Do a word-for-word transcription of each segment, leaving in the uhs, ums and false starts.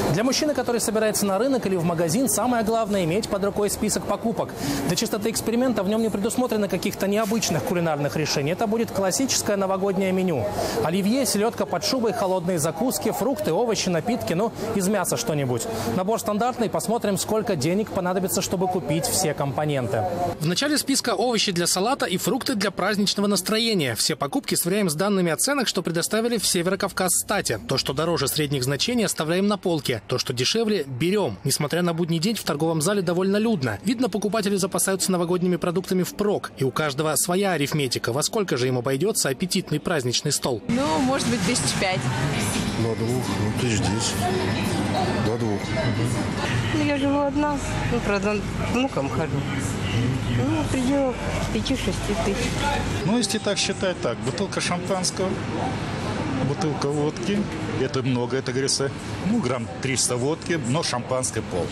Для мужчины, который собирается на рынок или в магазин, самое главное – иметь под рукой список покупок. Для чистоты эксперимента в нем не предусмотрено каких-то необычных кулинарных решений. Это будет классическое новогоднее меню. Оливье, селедка под шубой, холодные закуски, фрукты, овощи, напитки, ну, из мяса что-нибудь. Набор стандартный, посмотрим, сколько денег понадобится, чтобы купить все компоненты. В начале списка овощи для салата и фрукты для праздничного настроения. Все покупки сверяем с данными о ценах, что предоставили в Северокавказстате. То, что дороже средних значений, оставляем на полке. То, что дешевле, берем. Несмотря на будний день, в торговом зале довольно людно. Видно, покупатели запасаются новогодними продуктами впрок. И у каждого своя арифметика. Во сколько же им обойдется аппетитный праздничный стол? Ну, может быть, тысяч пять. До двух, ну, тысяч десять. До двух. Ну, я живу одна. Ну, правда, внукам хожу. Ну, в пределах пяти-шести тысяч. Ну, если так считать, так. Бутылка шампанского, бутылка водки. Это много, это, говорится, ну, грамм триста водки, но шампанское пол.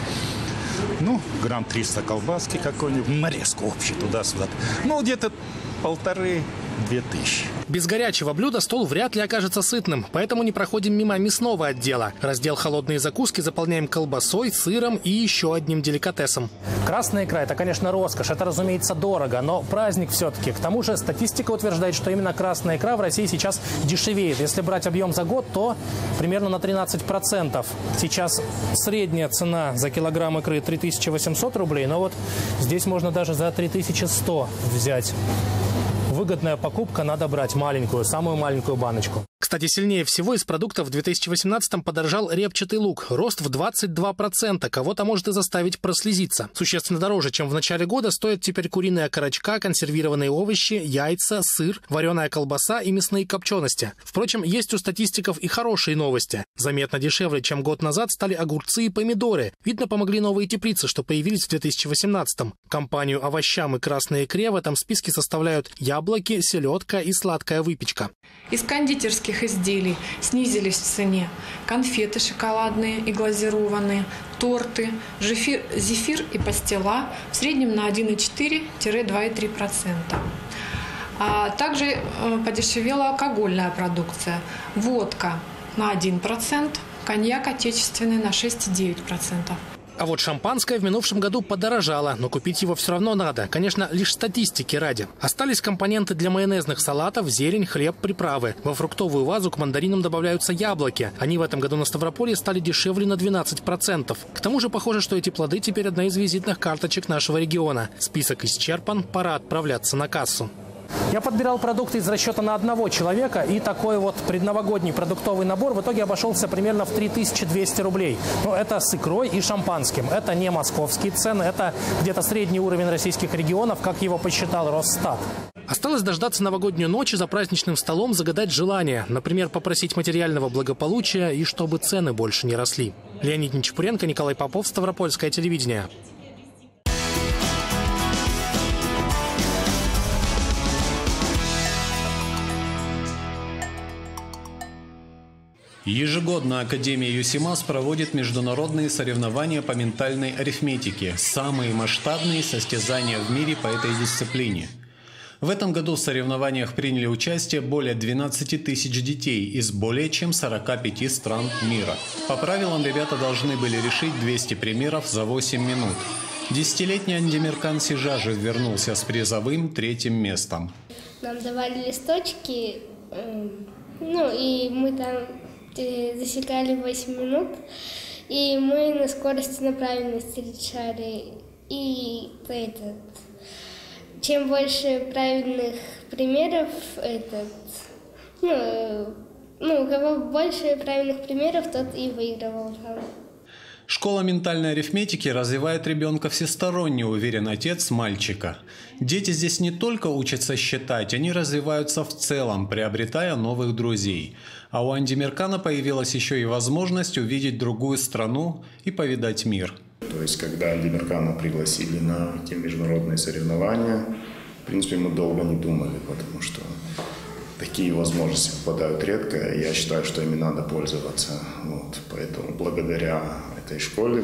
Ну, грамм триста колбаски какой-нибудь, нарезку общий туда-сюда. Ну, где-то полторы-две тысячи. Без горячего блюда стол вряд ли окажется сытным, поэтому не проходим мимо мясного отдела. Раздел «Холодные закуски» заполняем колбасой, сыром и еще одним деликатесом. Красная икра – это, конечно, роскошь, это, разумеется, дорого, но праздник все-таки. К тому же статистика утверждает, что именно красная икра в России сейчас дешевеет. Если брать объем за год, то примерно на тринадцать процентов. Сейчас средняя цена за килограмм икры три тысячи восемьсот рублей, но вот здесь можно даже за три тысячи сто взять. Выгодная покупка, надо брать маленькую, самую маленькую баночку. Кстати, сильнее всего из продуктов в две тысячи восемнадцатом подорожал репчатый лук. Рост в двадцать два процента. Кого-то может и заставить прослезиться. Существенно дороже, чем в начале года, стоят теперь куриные окорочка, консервированные овощи, яйца, сыр, вареная колбаса и мясные копчености. Впрочем, есть у статистиков и хорошие новости. Заметно дешевле, чем год назад, стали огурцы и помидоры. Видно, помогли новые теплицы, что появились в две тысячи восемнадцатом. Компанию овощам и красной икре в этом списке составляют яблоки, селедка и сладкая выпечка. Из кондитерских изделий снизились в цене конфеты шоколадные и глазированные, торты, зефир, зефир и пастила в среднем на один и четыре — два и три процента. А также подешевела алкогольная продукция. Водка на один процент, коньяк отечественный на шесть и девять сотых процента. А вот шампанское в минувшем году подорожало, но купить его все равно надо. Конечно, лишь статистики ради. Остались компоненты для майонезных салатов, зелень, хлеб, приправы. Во фруктовую вазу к мандаринам добавляются яблоки. Они в этом году на Ставрополье стали дешевле на двенадцать процентов. К тому же похоже, что эти плоды теперь одна из визитных карточек нашего региона. Список исчерпан, пора отправляться на кассу. Я подбирал продукты из расчета на одного человека, и такой вот предновогодний продуктовый набор в итоге обошелся примерно в три тысячи двести рублей. Ну, это с икрой и шампанским. Это не московские цены, это где-то средний уровень российских регионов, как его посчитал Росстат. Осталось дождаться новогоднюю ночь и за праздничным столом загадать желание. Например, попросить материального благополучия и чтобы цены больше не росли. Леонид Нечепуренко, Николай Попов, Ставропольское телевидение. Ежегодно Академия ЮСИМАС проводит международные соревнования по ментальной арифметике, самые масштабные состязания в мире по этой дисциплине. В этом году в соревнованиях приняли участие более двенадцати тысяч детей из более чем сорока пяти стран мира. По правилам ребята должны были решить двести примеров за восемь минут. Десятилетний Андемиркан Сижажев вернулся с призовым третьим местом. Нам давали листочки, ну и мы там засекали восемь минут, и мы на скорости, на правильности решали. И этот, чем больше правильных примеров, этот, ну, ну, у кого больше правильных примеров, тот и выигрывал там. Школа ментальной арифметики развивает ребенка всесторонне, уверен отец мальчика. Дети здесь не только учатся считать, они развиваются в целом, приобретая новых друзей. А у Андемиркана появилась еще и возможность увидеть другую страну и повидать мир. То есть, когда Андемиркана пригласили на эти международные соревнования, в принципе, мы долго не думали, потому что такие возможности попадают редко. Я считаю, что ими надо пользоваться. Вот, поэтому благодаря этой школе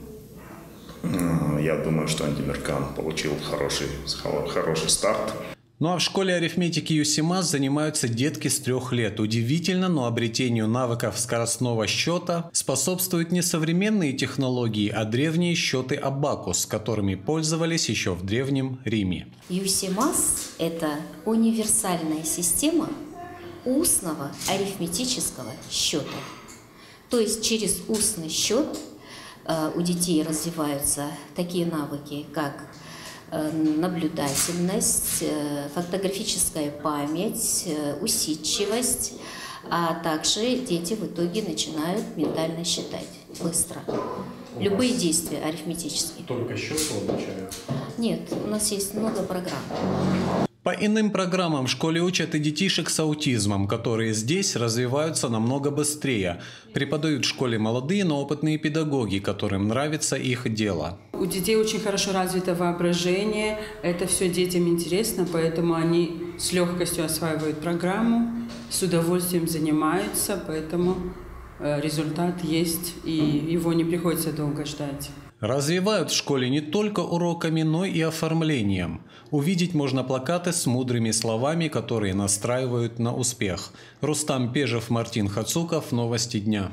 я думаю, что Андемиркан получил хороший, хороший старт. Ну а в школе арифметики ЮСИМАС занимаются детки с трех лет. Удивительно, но обретению навыков скоростного счета способствуют не современные технологии, а древние счеты абакус, которыми пользовались еще в Древнем Риме. ЮСИМАС – это универсальная система устного арифметического счета. То есть через устный счет э, у детей развиваются такие навыки, как наблюдательность, фотографическая память, усидчивость, а также дети в итоге начинают ментально считать быстро. Любые действия арифметические. Только счету обучают? Нет, у нас есть много программ. По иным программам в школе учат и детишек с аутизмом, которые здесь развиваются намного быстрее. Преподают в школе молодые, но опытные педагоги, которым нравится их дело. У детей очень хорошо развито воображение, это все детям интересно, поэтому они с легкостью осваивают программу, с удовольствием занимаются, поэтому результат есть, и его не приходится долго ждать. Развивают в школе не только уроками, но и оформлением. Увидеть можно плакаты с мудрыми словами, которые настраивают на успех. Рустам Пежев, Мартин Хацуков. Новости дня.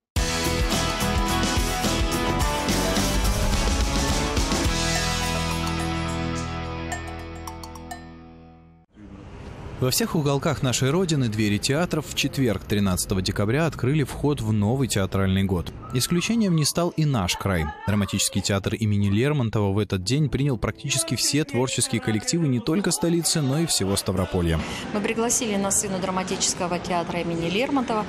Во всех уголках нашей Родины двери театров в четверг, тринадцатого декабря, открыли вход в новый театральный год. Исключением не стал и наш край. Драматический театр имени Лермонтова в этот день принял практически все творческие коллективы не только столицы, но и всего Ставрополья. Мы пригласили на сцену драматического театра имени Лермонтова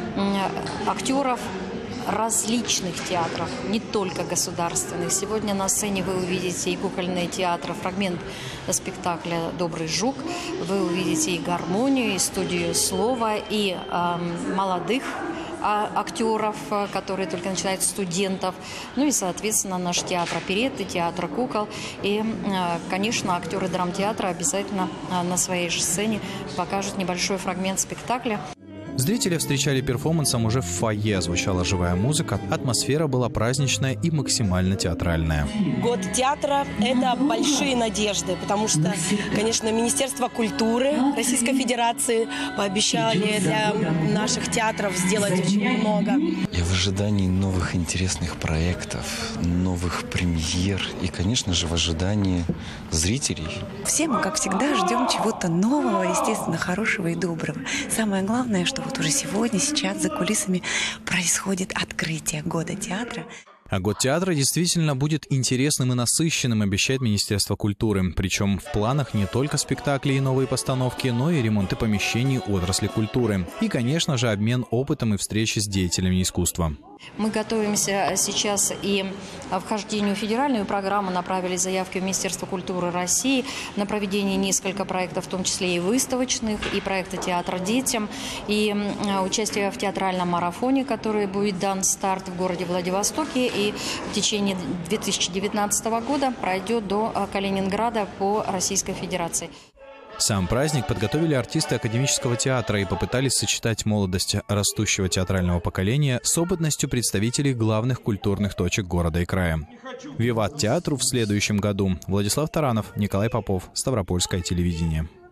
актеров различных театров, не только государственных. Сегодня на сцене вы увидите и кукольные театры, фрагмент спектакля «Добрый жук», вы увидите и гармонию, и студию слова, и э, молодых а, актеров, которые только начинают, студентов, ну и, соответственно, наш театр оперетты, театр кукол. И, э, конечно, актеры драмтеатра обязательно э, на своей же сцене покажут небольшой фрагмент спектакля. Зрители встречали перформансом уже в фойе, звучала живая музыка, атмосфера была праздничная и максимально театральная. Год театра – это большие надежды, потому что, конечно, Министерство культуры Российской Федерации пообещали для наших театров сделать очень много. Я в ожидании новых интересных проектов, новых премьер и, конечно же, в ожидании зрителей. Все мы, как всегда, ждем чего-то нового, естественно, хорошего и доброго. Самое главное, что вот уже сегодня, сейчас за кулисами происходит открытие года театра. А год театра действительно будет интересным и насыщенным, обещает Министерство культуры. Причем в планах не только спектакли и новые постановки, но и ремонты помещений отрасли культуры. И, конечно же, обмен опытом и встречи с деятелями искусства. Мы готовимся сейчас и к вхождению в федеральную программу, направили заявки в Министерство культуры России на проведение нескольких проектов, в том числе и выставочных, и проекта «Театр детям», и участие в театральном марафоне, который будет дан старт в городе Владивостоке, и в течение две тысячи девятнадцатого года пройдет до Калининграда по Российской Федерации. Сам праздник подготовили артисты академического театра и попытались сочетать молодость растущего театрального поколения с опытностью представителей главных культурных точек города и края. Виват театру в следующем году. Владислав Таранов, Николай Попов, Ставропольское телевидение.